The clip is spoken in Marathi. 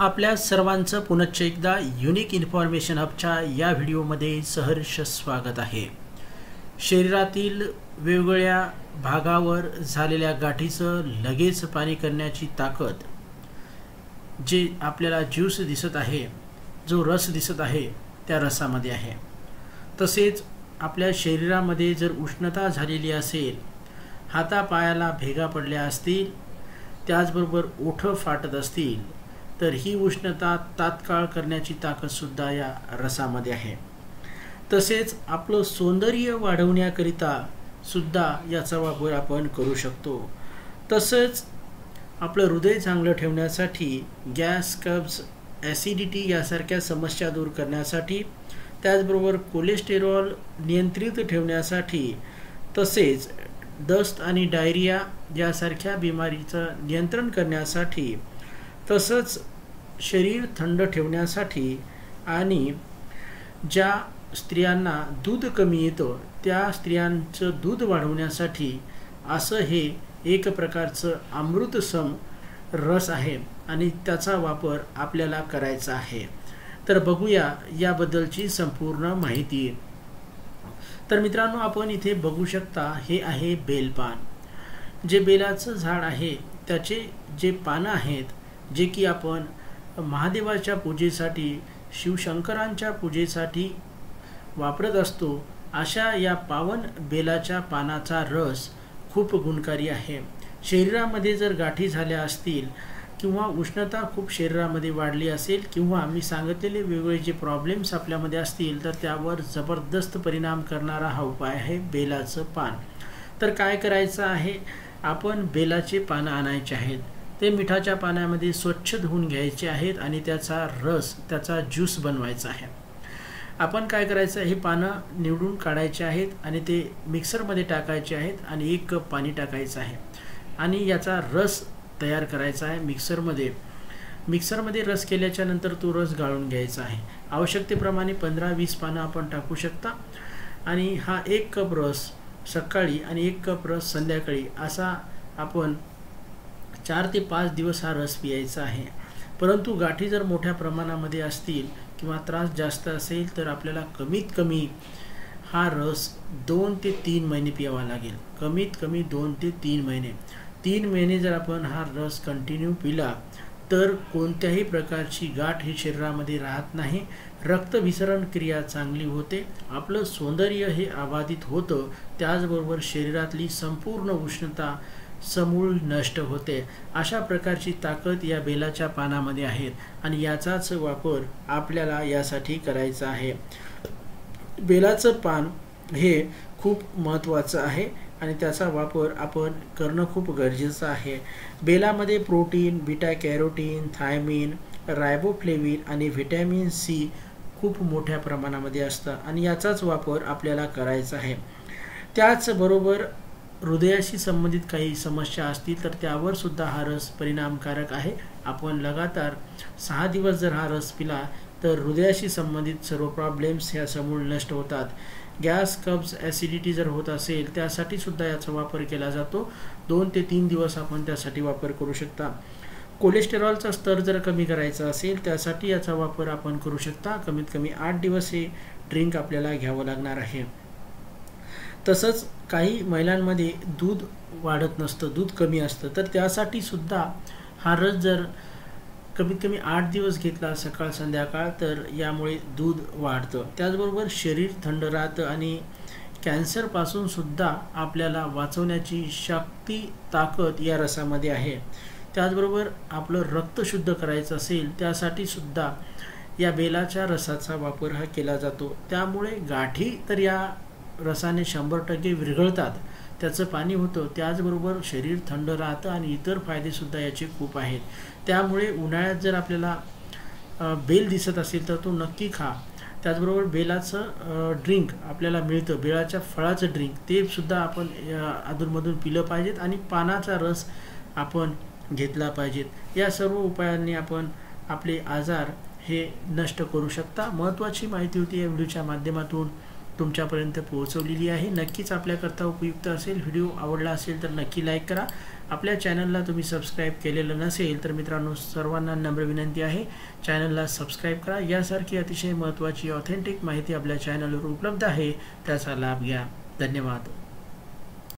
आपल्या सर्वांचं पुनश्च एकदा युनिक इन्फॉर्मेशन हबच्या या व्हिडिओमध्ये सहर्ष स्वागत आहे। शरीरातील वेगवेगळ्या भागावर झालेल्या गाठीचं लगेच पाणी करण्याची ताकद जे आपल्याला ज्यूस दिसत आहे, जो रस दिसत आहे त्या रसामध्ये आहे। तसेच आपल्या शरीरामध्ये जर उष्णता झालेली असेल, हातापायाला भेगा पडल्या असतील, त्याचबरोबर ओठ फाटत असतील, तर ही उष्णता तात्काळ करण्याची ताकद सुद्धा या रसामध्ये आहे। तसेच आपलं सौंदर्य वाढवण्याकरिता सुद्धा याचा वापर आपण करू शकतो। तसंच आपलं हृदय चांगलं ठेवण्यासाठी, गॅस, कब्ज, ॲसिडिटी यासारख्या समस्या दूर करण्यासाठी, त्याचबरोबर कोलेस्टेरॉल नियंत्रित ठेवण्यासाठी, तसेच दस्त आणि डायरिया यासारख्या बिमारीचं नियंत्रण करण्यासाठी, तसंच शरीर थंड ठेवण्यासाठी आणि ज्या स्त्रियांना दूध कमी येतं त्या स्त्रियांचं दूध वाढवण्यासाठी असं हे एक प्रकारचं अमृतसम रस आहे आणि त्याचा वापर आपल्याला करायचा आहे। तर बघूया याबद्दलची संपूर्ण माहिती। तर मित्रांनो, आपण इथे बघू शकता, हे आहे बेलपान। जे बेलाचं झाड आहे त्याचे जे पानं आहेत, जे की आपण महादेवाच्या पूजेसाठी, शिवशंकरांच्या पूजेसाठी वापरत असतो, अशा या पावन बेलाच्या पानाचा रस खूप गुणकारी आहे। शरीरामध्ये जर गाठी झाल्या असतील किंवा उष्णता खूप शरीरामध्ये वाढली असेल किंवा मी सांगितलेले वेगवेगळे जे प्रॉब्लेम्स आपल्यामध्ये असतील, तर त्यावर जबरदस्त परिणाम करणारा हा उपाय आहे बेलाचं पान। तर काय करायचं आहे, आपण बेलाचे पानं आणायचे आहेत, ते मिठाच्या पाण्यामध्ये स्वच्छ धुवून घ्यायचे आहेत आणि त्याचा रस, त्याचा ज्यूस बनवायचा आहे। आपण काय करायचं, हे पानं निवडून काढायचे आहेत आणि ते मिक्सरमध्ये टाकायचे आहेत आणि 1 कप पाणी टाकायचं आहे आणि याचा रस तयार करायचा आहे। मिक्सरमध्ये रस केल्याच्या नंतर तो रस गाळून घ्यायचा आहे। आवश्यकतेप्रमाणे 15-20 पानं आपण टाकू शकता आणि हा 1 कप रस सकाळी आणि 1 कप रस संध्याकाळी असा आपण 4 ते 5 दिवस हा रस पियायचा आहे। परंतु गाठी जर मोठ्या प्रमाणामध्ये असतील किंवा त्रास जास्त असेल तर आपल्याला कमीत कमी हा रस 2 ते 3 महिने पियावा लागेल। कमीत कमी 2 ते 3 महिने। 3 महिने जर आपण हा रस कंटिन्यू पिला तर कोणत्याही प्रकारची गाठ ही शरीरामध्ये राहत नाही, रक्तभिसरण क्रिया चांगली होते, आपलं सौंदर्य हे अबाधित होतं, त्याचबरोबर शरीरातली संपूर्ण उष्णता समूळ नष्ट होते। अशा प्रकारची ताकद या बेलाच्या पानामध्ये आहे आणि याचाच वापर आपल्याला यासाठी करायचा आहे। बेलाचं पान हे खूप महत्त्वाचं आहे आणि त्याचा वापर आपण करणं खूप गरजेचं आहे। बेलामध्ये protein, beta carotene, thiamine, riboflavin आणि व्हिटॅमिन सी खूप मोठ्या प्रमाणामध्ये असतं आणि याचाच वापर आपल्याला करायचा आहे। त्याचबरोबर हृदयाशी संबंधित काही समस्या असतील तर त्यावर सुद्धा हा रस परिणामकारक आहे। आपण लगातार 6 दिवस जर हा रस पिला तर हृदयाशी संबंधित सर्व प्रॉब्लेम्स ह्या समूळ नष्ट होतात। गॅस, कब्ज, ॲसिडिटी जर होत असेल त्यासाठी सुद्धा याचा वापर केला जातो। 2 ते 3 दिवस आपण त्यासाठी वापर करू शकता। कोलेस्टेरॉलचा स्तर जर कमी करायचा असेल त्यासाठी याचा वापर आपण करू शकता। कमीत कमी 8 दिवस हे ड्रिंक आपल्याला घ्यावं लागणार आहे। तसंच काही महिलांमध्ये दूध वाढत नसतं, दूध कमी असतं, तर त्यासाठी सुद्धा हा रस जर कमीत कमी 8 दिवस घेतला सकाळ संध्याकाळ तर यामुळे दूध वाढतं। त्याचबरोबर शरीर थंड राहतं आणि कॅन्सरपासून सुद्धा आपल्याला वाचवण्याची शक्ती, ताकद या रसामध्ये आहे। त्याचबरोबर आपलं रक्त शुद्ध करायचं असेल त्यासाठी सुद्धा या बेलाच्या रसाचा वापर हा केला जातो। त्यामुळे गाठी तर या रसाने 100% विरघळतात, त्याचं पाणी होतं, त्याचबरोबर शरीर थंड राहतं आणि इतर फायदेसुद्धा याचे खूप आहेत। त्यामुळे उन्हाळ्यात जर आपल्याला बेल दिसत असेल तर तो नक्की खा। त्याचबरोबर बेलाचं ड्रिंक आपल्याला मिळतं, बेलाच्या फळाचं ड्रिंक, ते सुद्धा आपण अधूनमधून पिलं पाहिजेत आणि पानाचा रस आपण घेतला पाहिजेत। या सर्व उपायांनी आपण आपले आजार हे नष्ट करू शकता। महत्त्वाची माहिती होती या व्हिडिओच्या माध्यमातून। तुमच्यापर्यंत पोहोचवलेली आहे. नक्कीच आपल्याकरता उपयुक्त असेल. व्हिडिओ आवडला असेल तर नक्की लाईक करा. आपल्या चॅनलला तुम्ही सबस्क्राईब केलेलं नसेल तर मित्रांनो सर्वांना नम्र विनंती आहे, चॅनलला सबस्क्राईब करा. यासारखी अतिशय महत्त्वाची ऑथेंटिक माहिती आपल्या चॅनलवर उपलब्ध आहे, त्याचा लाभ घ्या. धन्यवाद.